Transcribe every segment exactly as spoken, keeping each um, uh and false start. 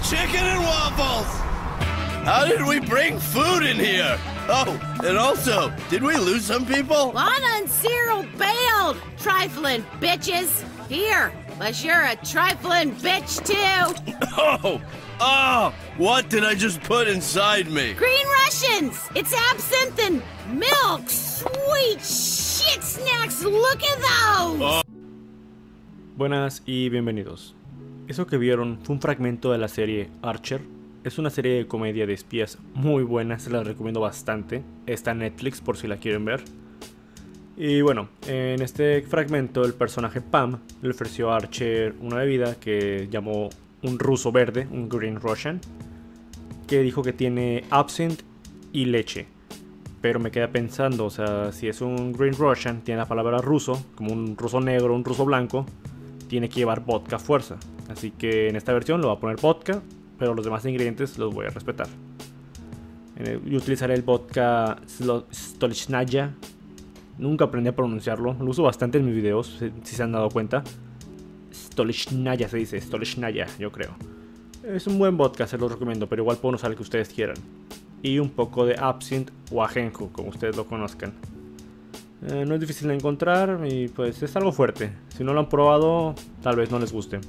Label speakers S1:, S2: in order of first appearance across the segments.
S1: chicken and waffles! How did we bring food in here? Oh, and also, did we lose some people?
S2: Lana and Cyril bailed, trifling bitches. Here, but you're a trifling bitch too.
S1: Oh, oh, what did I just put inside me?
S2: Green Russians! It's absinthe and milk! Sweet shit snacks! Look at those!
S1: Oh.
S3: Buenas y bienvenidos. Eso que vieron fue un fragmento de la serie Archer. Es una serie de comedia de espías muy buena, se la recomiendo bastante. Está en Netflix por si la quieren ver. Y bueno, en este fragmento el personaje Pam le ofreció a Archer una bebida que llamó un ruso verde, un Green Russian, que dijo que tiene absinthe y leche. Pero me queda pensando, o sea, si es un Green Russian, tiene la palabra ruso, como un ruso negro, un ruso blanco, tiene que llevar vodka a fuerza. Así que en esta versión lo voy a poner vodka, pero los demás ingredientes los voy a respetar. Yo utilizaré el vodka Stolichnaya. Nunca aprendí a pronunciarlo, lo uso bastante en mis videos, si se han dado cuenta. Stolichnaya se dice, Stolichnaya, yo creo. Es un buen vodka, se los recomiendo, pero igual pueden usar el que ustedes quieran. Y un poco de absinthe o ajenjo, como ustedes lo conozcan. Eh, no es difícil de encontrar y pues es algo fuerte. Si no lo han probado, tal vez no les guste.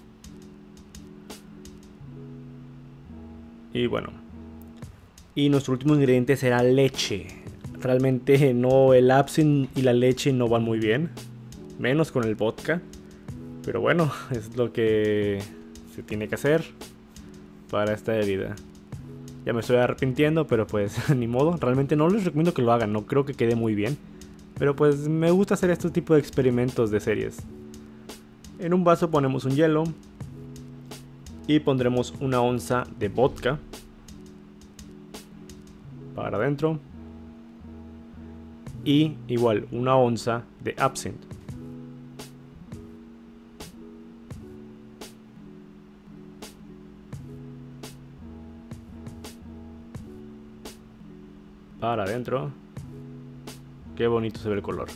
S3: Y bueno. Y nuestro último ingrediente será leche. Realmente no, el absinthe y la leche no van muy bien. Menos con el vodka. Pero bueno, es lo que se tiene que hacer para esta bebida. Ya me estoy arrepintiendo, pero pues ni modo. Realmente no les recomiendo que lo hagan, no creo que quede muy bien. Pero pues me gusta hacer este tipo de experimentos de series. En un vaso ponemos un hielo. Y pondremos una onza de vodka. Para adentro. Y igual una onza de absinthe. Para adentro. Qué bonito se ve el color.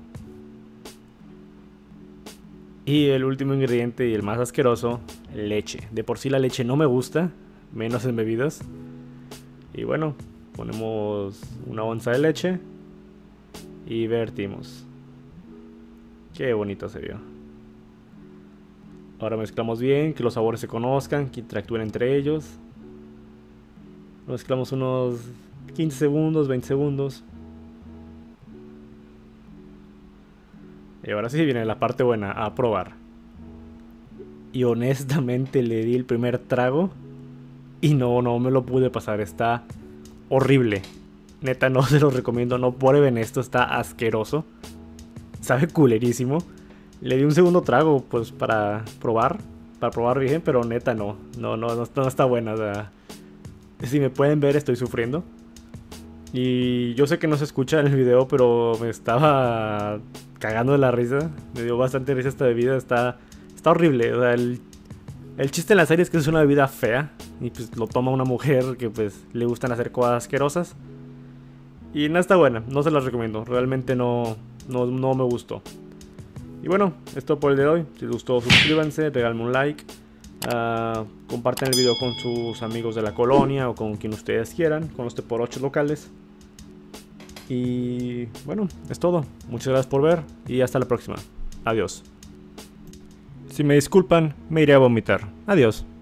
S3: Y el último ingrediente y el más asqueroso, leche. De por sí la leche no me gusta, menos en bebidas. Y bueno, ponemos una onza de leche y vertimos. Qué bonito se vio. Ahora mezclamos bien, que los sabores se conozcan, que interactúen entre ellos. Mezclamos unos quince segundos, veinte segundos. Y ahora sí viene la parte buena, a probar. Y honestamente le di el primer trago y no, no me lo pude pasar, está horrible. Neta, no se los recomiendo, no prueben esto, está asqueroso. Sabe culerísimo. Le di un segundo trago, pues, para probar, para probar bien, pero neta no, no, no, no, no está buena. O sea, si me pueden ver, estoy sufriendo. Y yo sé que no se escucha en el video, pero me estaba cagando de la risa. Me dio bastante risa esta bebida, está, está horrible. O sea, el, el chiste en la serie es que es una bebida fea. Y pues lo toma una mujer que pues le gustan hacer cosas asquerosas. Y no está buena, no se las recomiendo. Realmente no, no, no me gustó. Y bueno, es todo por el de hoy. Si les gustó, suscríbanse, regálenme un like. Uh, compartan el video con sus amigos de la colonia o con quien ustedes quieran, con los T por ocho locales. Y bueno, es todo. Muchas gracias por ver y hasta la próxima. Adiós. Si me disculpan, me iré a vomitar. Adiós.